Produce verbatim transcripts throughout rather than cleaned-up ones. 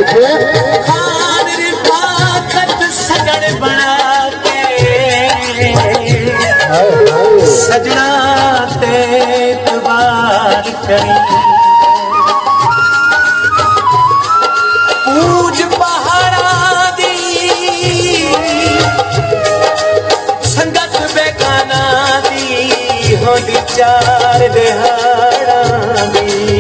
खान रिफाकत सजन बना के सजना ते इतबार करी पूज पहाड़ा दी संगत बेगाना दी होंदी चार दिहाड़ा दी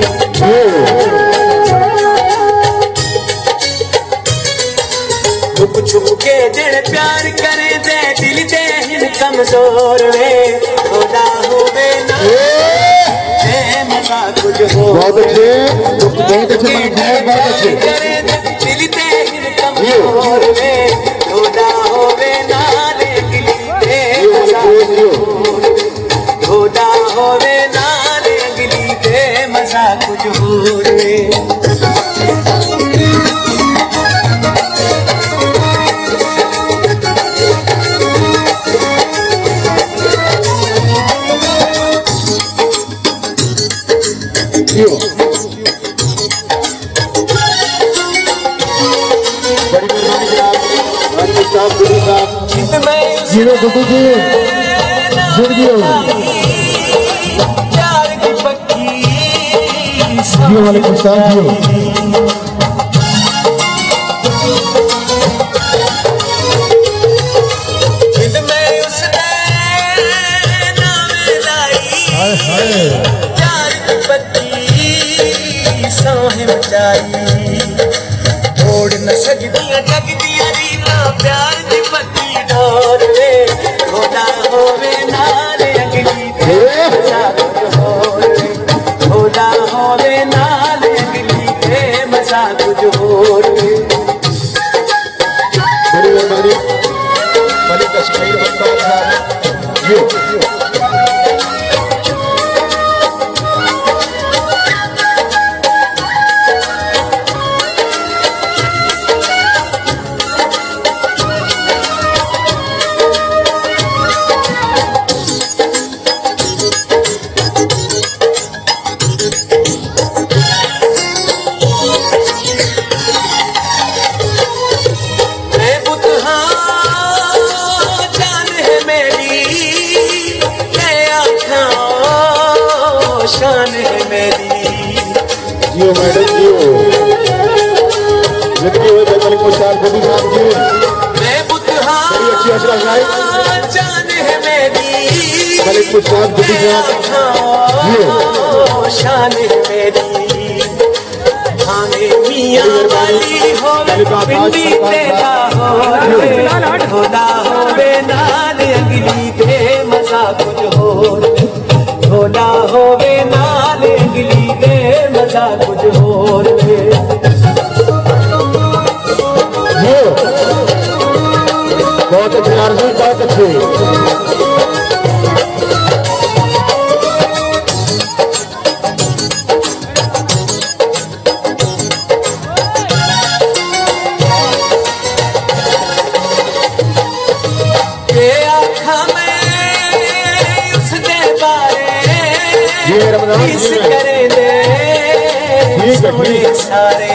छुप छुप के दिल प्यार करे दे दिल दे हिन कमजोर वे खुदा होवे ना ए मजा कुछ हो बहुत अच्छे बहुत अच्छे बहुत अच्छे करे दे दिल दे हिन कमजोर वे खुदा होवे ना ले दिल दे मजा खुदा होवे ना ले दिल दे मजा कुछ हो रे जीरो गुड्डू जी जिंदगी प्यार की पक्की जी वालेकुम सलाम जिंद में उसने नाम लाई प्यार की पक्की सोहे मचाई छोड़ न सकदियां जगदियां रीता प्यार की पक्की डोर वे खुदा होवे नाले अगली दे मजा कुछ होवे खुदा होवे नाले अगली दे मजा कुछ होवे बड़ी मेहरबानी मलिक कश्मीर बंदा साहब जी शान है मेरी जियो मैडम जियो जिंदगी हो तो मलिक मुश्ताक गुड्डू साहब जी मैं बुतहा बड़ी अच्छी हौसला अफजाई जान है मेरी मलिक मुश्ताक गुड्डू साहब जियो शान है मेरी हमें मियां वाली हो पिंडी तेरा हो ढोला होवे नाल अगली दे मजा कुछ हो ढोला होवे नाल अगली दे मजा कुछ हो रे बहुत अच्छे आरज़ू बहुत अच्छे इस करे दे सोने सारे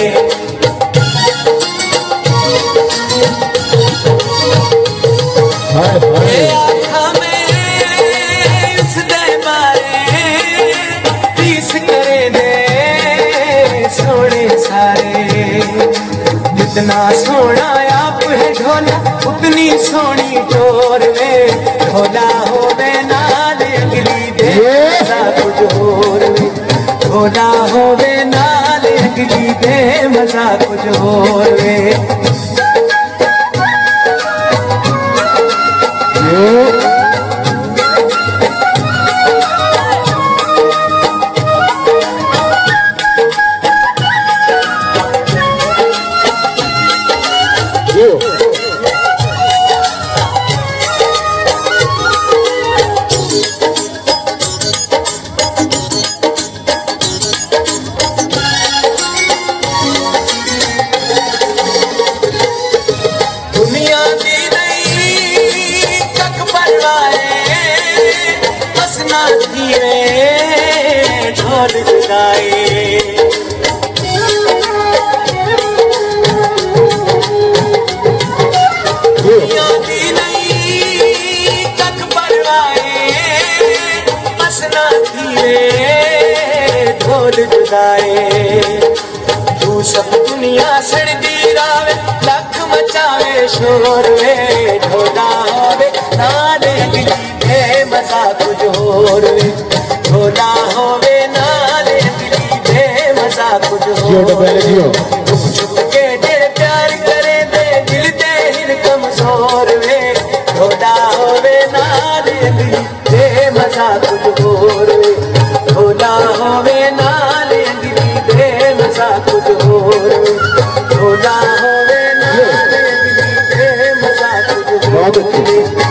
आँखा में इस दे मारे इस करे दे सोने सारे जितना सोना आप है ढोला उतनी सोनी टोर में ढोला होवे नाल अगली दे कुछ होर ढोला होवे नाल अगली दे मजा कुछ होर वे ढोल बजाए ढोल जुदाए तू सब दुनिया सड़दी रावे लख मचावे शोर वे ढोला होवे नाल अगली दे मजा कुछ होर वे ढोला होवे नाल अगली दे मजा कुछ होर छुप छुप के दिल प्यार करे दे दिल दे हिल कमजोर वे ढोला होवे नाल अगली दे मजा कुछ होर वे ढोला होवे नाल अगली दे मजा कुछ होर वे ढोला होवे नाल अगली दे मजा कुछ होर वे